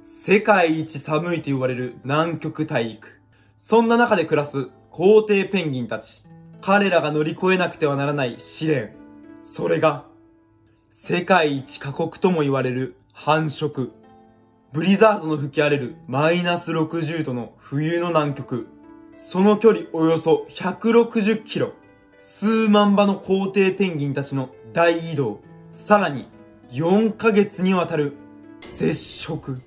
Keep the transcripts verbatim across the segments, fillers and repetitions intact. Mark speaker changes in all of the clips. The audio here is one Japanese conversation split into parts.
Speaker 1: 世界一寒いと言われる南極大陸。そんな中で暮らす皇帝ペンギンたち。彼らが乗り越えなくてはならない試練。それが、世界一過酷とも言われる繁殖。ブリザードの吹き荒れるマイナスろくじゅうどの冬の南極。その距離およそひゃくろくじゅっキロ。数万羽の皇帝ペンギンたちの大移動。さらによんかげつにわたる絶食。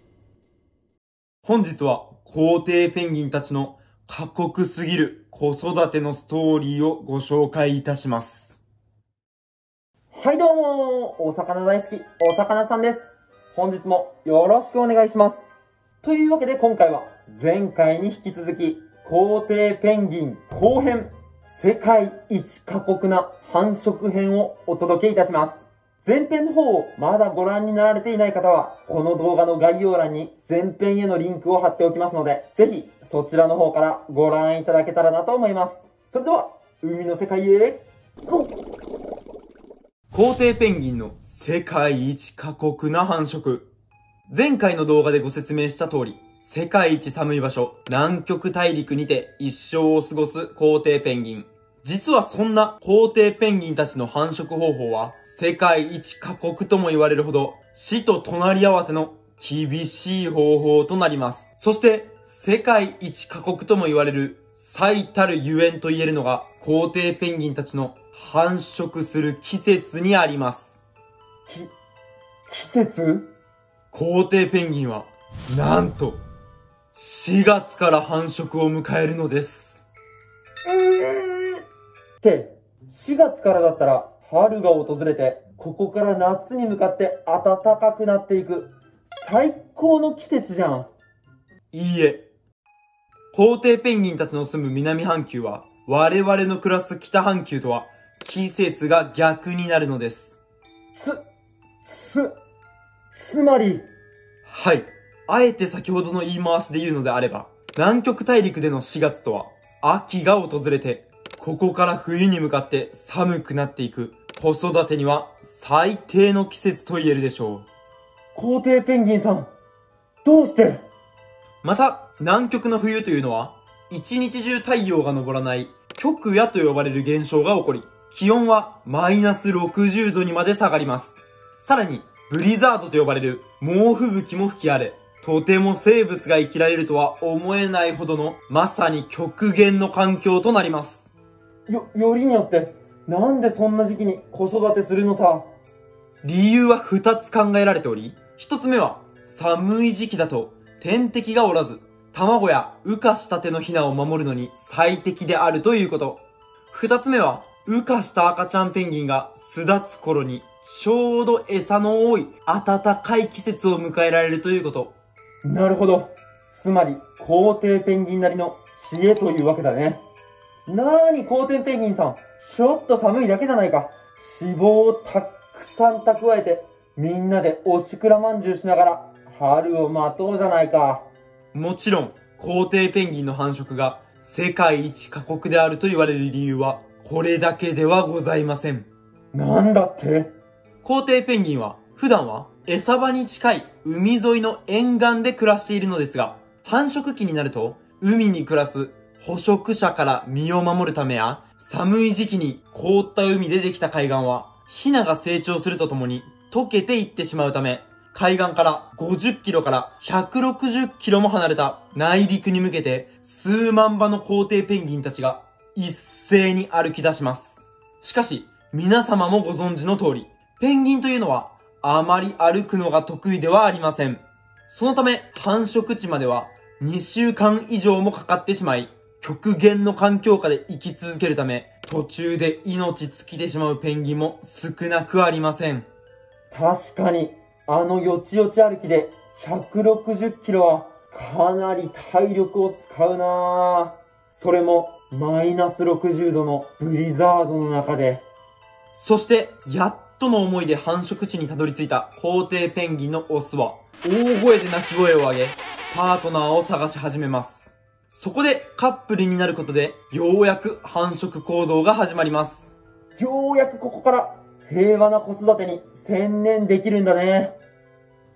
Speaker 1: 本日は皇帝ペンギンたちの過酷すぎる子育てのストーリーをご紹介いたします。
Speaker 2: はいどうも、お魚大好き、お魚さんです。本日もよろしくお願いします。というわけで今回は前回に引き続き皇帝ペンギン後編世界一過酷な繁殖編をお届けいたします。前編の方をまだご覧になられていない方はこの動画の概要欄に前編へのリンクを貼っておきますのでぜひそちらの方からご覧いただけたらなと思います。それでは海の世界へゴー。
Speaker 1: 皇帝ペンギンの世界一過酷な繁殖。前回の動画でご説明した通り、世界一寒い場所、南極大陸にて一生を過ごす皇帝ペンギン。実はそんな皇帝ペンギンたちの繁殖方法は、世界一過酷とも言われるほど、死と隣り合わせの厳しい方法となります。そして、世界一過酷とも言われる最たるゆえんと言えるのが、皇帝ペンギンたちの繁殖する季節にあります。
Speaker 2: き、季節？
Speaker 1: 皇帝ペンギンは、なんと、しがつから繁殖を迎えるのです。
Speaker 2: えー、って、しがつからだったら、春が訪れて、ここから夏に向かって暖かくなっていく、最高の季節じゃん。
Speaker 1: いいえ。皇帝ペンギンたちの住む南半球は、我々の暮らす北半球とは、季節が逆になるのです。
Speaker 2: つ、つ、つまり。
Speaker 1: はい。あえて先ほどの言い回しで言うのであれば、南極大陸でのしがつとは、秋が訪れて、ここから冬に向かって寒くなっていく、子育てには最低の季節と言えるでしょう。
Speaker 2: 皇帝ペンギンさん、どうして？
Speaker 1: また、南極の冬というのは、一日中太陽が昇らない極夜と呼ばれる現象が起こり、気温はマイナスろくじゅうどにまで下がります。さらに、ブリザードと呼ばれる猛吹雪も吹き荒れ、とても生物が生きられるとは思えないほどのまさに極限の環境となります。
Speaker 2: よ、よりによって、なんでそんな時期に子育てするのさ。
Speaker 1: 理由は二つ考えられており、一つ目は寒い時期だと天敵がおらず、卵や羽化したてのヒナを守るのに最適であるということ。二つ目は羽化した赤ちゃんペンギンが巣立つ頃にちょうど餌の多い暖かい季節を迎えられるということ。
Speaker 2: なるほど。つまり皇帝ペンギンなりの知恵というわけだね。なーに皇帝ペンギンさん、ちょっと寒いだけじゃないか。脂肪をたくさん蓄えて、みんなでおしくらまんじゅうしながら、春を待とうじゃないか。
Speaker 1: もちろん、皇帝ペンギンの繁殖が世界一過酷であると言われる理由は、これだけではございません。
Speaker 2: なんだって？
Speaker 1: 皇帝ペンギンは、普段は餌場に近い海沿いの沿岸で暮らしているのですが、繁殖期になると、海に暮らす捕食者から身を守るためや、寒い時期に凍った海でできた海岸は、ヒナが成長するとともに溶けていってしまうため、海岸からごじゅっキロからひゃくろくじゅっキロも離れた内陸に向けて、数万羽の皇帝ペンギンたちが一斉に歩き出します。しかし、皆様もご存知の通り、ペンギンというのはあまり歩くのが得意ではありません。そのため、繁殖地まではにしゅうかん以上もかかってしまい、極限の環境下で生き続けるため、途中で命尽きてしまうペンギンも少なくありません。
Speaker 2: 確かに、あのよちよち歩きでひゃくろくじゅっキロはかなり体力を使うなぁ。それもマイナスろくじゅうどのブリザードの中で。
Speaker 1: そして、やっとの思いで繁殖地にたどり着いた皇帝ペンギンのオスは、大声で鳴き声を上げ、パートナーを探し始めます。そこでカップルになることで、ようやく繁殖行動が始まります。
Speaker 2: ようやくここから平和な子育てに専念できるんだね。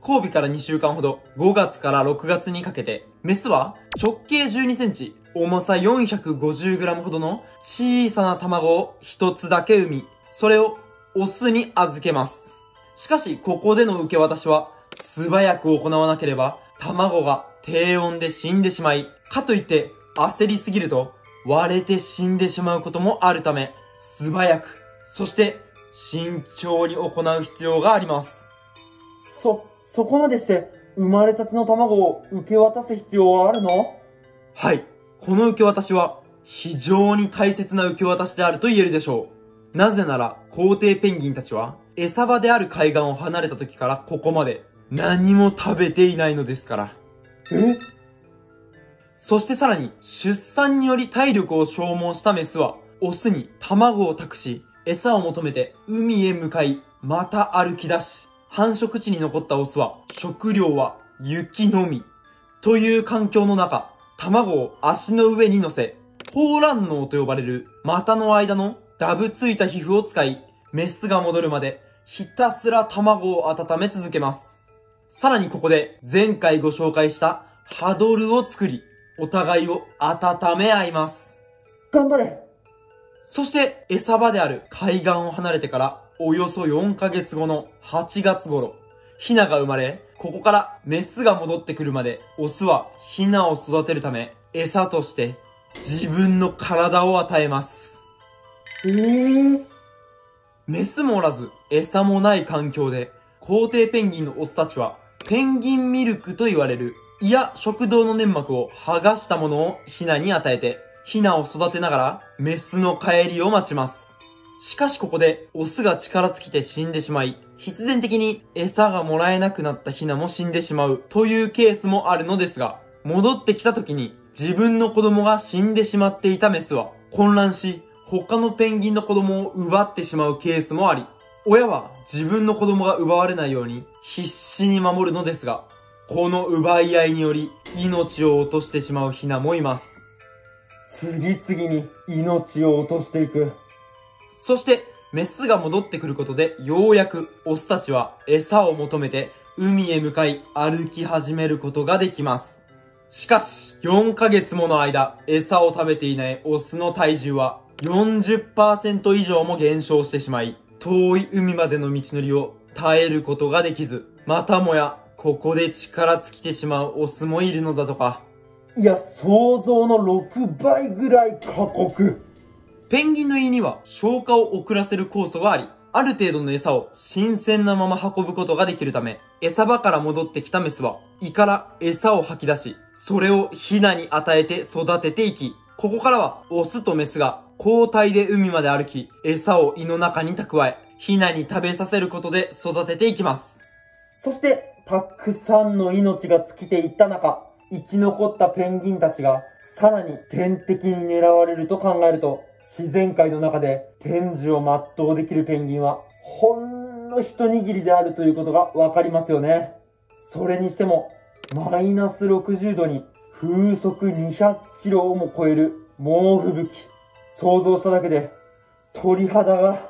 Speaker 1: 交尾からにしゅうかんほど、ごがつからろくがつにかけて、メスは直径じゅうにセンチ、重さ よんひゃくごじゅうグラム ほどの小さな卵を一つだけ産み、それをオスに預けます。しかし、ここでの受け渡しは、素早く行わなければ、卵が低温で死んでしまい、かといって焦りすぎると、割れて死んでしまうこともあるため、素早く、そして慎重に行う必要があります。
Speaker 2: そ、そこまでして、生まれたての卵を受け渡す必要はあるの？
Speaker 1: はい。この受け渡しは、非常に大切な受け渡しであると言えるでしょう。なぜなら、皇帝ペンギンたちは、餌場である海岸を離れた時からここまで、何も食べていないのですから。
Speaker 2: え？
Speaker 1: そしてさらに、出産により体力を消耗したメスは、オスに卵を託し、餌を求めて海へ向かい、また歩き出し、繁殖地に残ったオスは、食料は雪のみ。という環境の中、卵を足の上に乗せ、抱卵嚢と呼ばれる股の間のダブついた皮膚を使い、メスが戻るまで、ひたすら卵を温め続けます。さらにここで、前回ご紹介したハドルを作り、お互いを温め合います。
Speaker 2: 頑張れ！
Speaker 1: そして餌場である海岸を離れてからおよそよんかげつごのはちがつ頃、ヒナが生まれ、ここからメスが戻ってくるまでオスはヒナを育てるため餌として自分の体を与えます。
Speaker 2: えー、
Speaker 1: メスもおらず餌もない環境で皇帝ペンギンのオスたちはペンギンミルクと言われる胃や食道の粘膜を剥がしたものをヒナに与えて、ヒナを育てながらメスの帰りを待ちます。しかしここでオスが力尽きて死んでしまい、必然的に餌がもらえなくなったヒナも死んでしまうというケースもあるのですが、戻ってきた時に自分の子供が死んでしまっていたメスは混乱し、他のペンギンの子供を奪ってしまうケースもあり、親は自分の子供が奪われないように必死に守るのですが、この奪い合いにより命を落としてしまうヒナもいます。
Speaker 2: 次々に命を落としていく。
Speaker 1: そして、メスが戻ってくることでようやくオスたちは餌を求めて海へ向かい歩き始めることができます。しかし、よんかげつもの間餌を食べていないオスの体重は よんじゅっパーセント 以上も減少してしまい、遠い海までの道のりを耐えることができず、またもやここで力尽きてしまうオスもいるのだとか。
Speaker 2: いや、想像のろくばいぐらい過酷。
Speaker 1: ペンギンの胃には消化を遅らせる酵素があり、ある程度の餌を新鮮なまま運ぶことができるため、餌場から戻ってきたメスは胃から餌を吐き出し、それをヒナに与えて育てていき、ここからはオスとメスが交代で海まで歩き、餌を胃の中に蓄え、ヒナに食べさせることで育てていきます。
Speaker 2: そして、たくさんの命が尽きていった中、生き残ったペンギンたちがさらに天敵に狙われると考えると、自然界の中で天寿を全うできるペンギンはほんの一握りであるということがわかりますよね。それにしても、マイナスろくじゅうどに風速にひゃくキロをも超える猛吹雪。想像しただけで鳥肌が、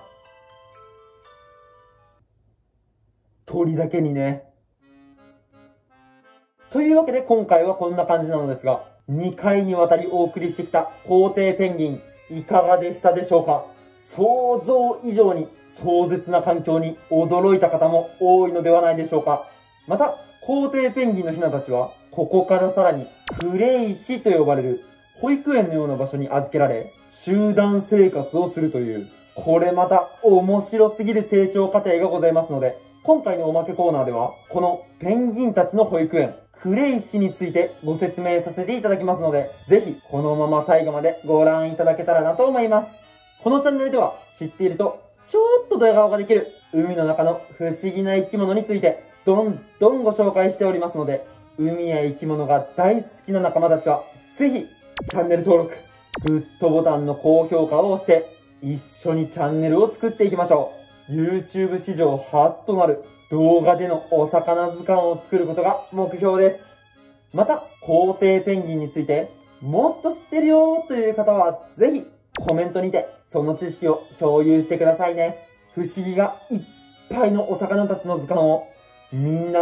Speaker 2: 鳥だけにね。というわけで今回はこんな感じなのですが、にかいにわたりお送りしてきた皇帝ペンギン、いかがでしたでしょうか？想像以上に壮絶な環境に驚いた方も多いのではないでしょうか？また、皇帝ペンギンのヒナたちは、ここからさらにクレイシと呼ばれる保育園のような場所に預けられ、集団生活をするという、これまた面白すぎる成長過程がございますので、今回のおまけコーナーでは、このペンギンたちの保育園、クレイシについてご説明させていただきますので、ぜひこのまま最後までご覧いただけたらなと思います。このチャンネルでは知っているとちょっとドヤ顔ができる海の中の不思議な生き物についてどんどんご紹介しておりますので、海や生き物が大好きな仲間たちはぜひチャンネル登録、グッドボタンの高評価を押して一緒にチャンネルを作っていきましょう。YouTube 史上初となる動画でのお魚図鑑を作ることが目標です。また、皇帝ペンギンについてもっと知ってるよという方はぜひコメントにてその知識を共有してくださいね。不思議がいっぱいのお魚たちの図鑑をみんなで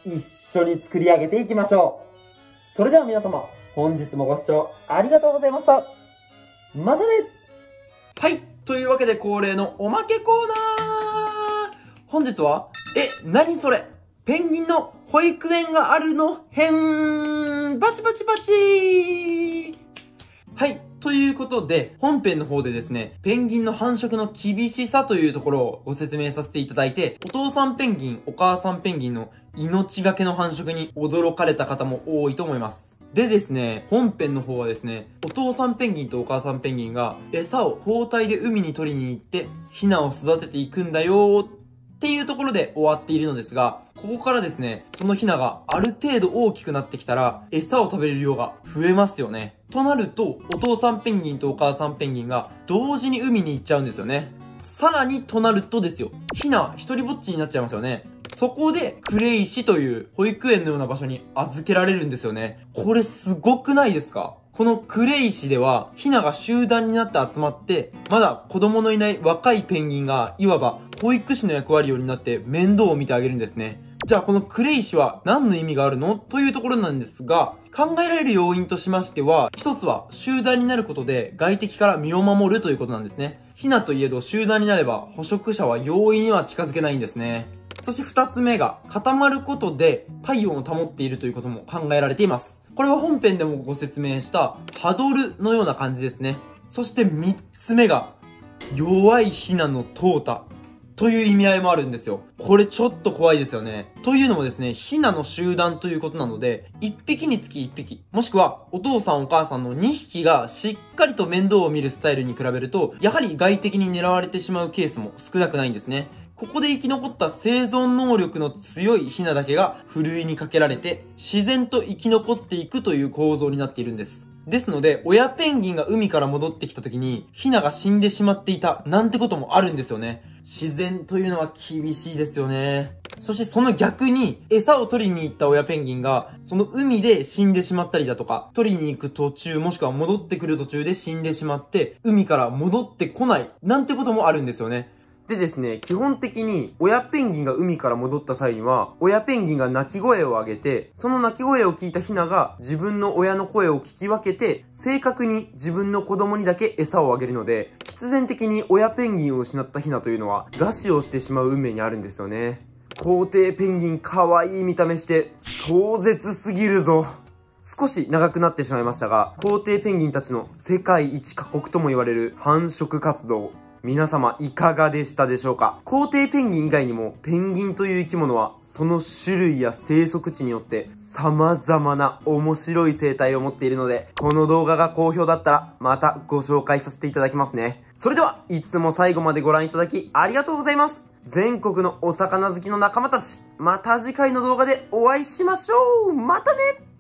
Speaker 2: 一緒に作り上げていきましょう。それでは皆様、本日もご視聴ありがとうございました。またね。
Speaker 1: はい。というわけで恒例のおまけコーナー。本日は、え、何それペンギンの保育園があるの編バチバチバチはい。ということで、本編の方でですね、ペンギンの繁殖の厳しさというところをご説明させていただいて、お父さんペンギン、お母さんペンギンの命がけの繁殖に驚かれた方も多いと思います。でですね、本編の方はですね、お父さんペンギンとお母さんペンギンが餌を交代で海に取りに行って、ヒナを育てていくんだよっていうところで終わっているのですが、ここからですね、そのヒナがある程度大きくなってきたら、餌を食べれる量が増えますよね。となると、お父さんペンギンとお母さんペンギンが同時に海に行っちゃうんですよね。さらにとなるとですよ、ヒナ一人ぼっちになっちゃいますよね。そこで、クレイシという保育園のような場所に預けられるんですよね。これすごくないですか？このクレイシでは、ヒナが集団になって集まって、まだ子供のいない若いペンギンが、いわば保育士の役割を担って面倒を見てあげるんですね。じゃあこのクレイシは何の意味があるのというところなんですが、考えられる要因としましては、一つは集団になることで外敵から身を守るということなんですね。ヒナといえど集団になれば捕食者は容易には近づけないんですね。そして二つ目が固まることで体温を保っているということも考えられています。これは本編でもご説明したハドルのような感じですね。そして三つ目が弱いヒナの淘汰という意味合いもあるんですよ。これちょっと怖いですよね。というのもですね、ヒナの集団ということなので、一匹につき一匹、もしくはお父さんお母さんの二匹がしっかりと面倒を見るスタイルに比べると、やはり外敵に狙われてしまうケースも少なくないんですね。ここで生き残った生存能力の強いヒナだけがふるいにかけられて、自然と生き残っていくという構造になっているんです。ですので、親ペンギンが海から戻ってきた時に、ヒナが死んでしまっていた、なんてこともあるんですよね。自然というのは厳しいですよね。そしてその逆に、餌を取りに行った親ペンギンが、その海で死んでしまったりだとか、取りに行く途中、もしくは戻ってくる途中で死んでしまって、海から戻ってこない、なんてこともあるんですよね。でですね、基本的に親ペンギンが海から戻った際には、親ペンギンが鳴き声を上げて、その鳴き声を聞いたヒナが自分の親の声を聞き分けて、正確に自分の子供にだけ餌をあげるので、必然的に親ペンギンを失ったヒナというのは、餓死をしてしまう運命にあるんですよね。皇帝ペンギン可愛い見た目して、壮絶すぎるぞ。少し長くなってしまいましたが、皇帝ペンギンたちの世界一過酷とも言われる繁殖活動、皆様いかがでしたでしょうか？皇帝ペンギン以外にもペンギンという生き物はその種類や生息地によって様々な面白い生態を持っているので、この動画が好評だったらまたご紹介させていただきますね。それではいつも最後までご覧いただきありがとうございます。全国のお魚好きの仲間たち、また次回の動画でお会いしましょう。またね。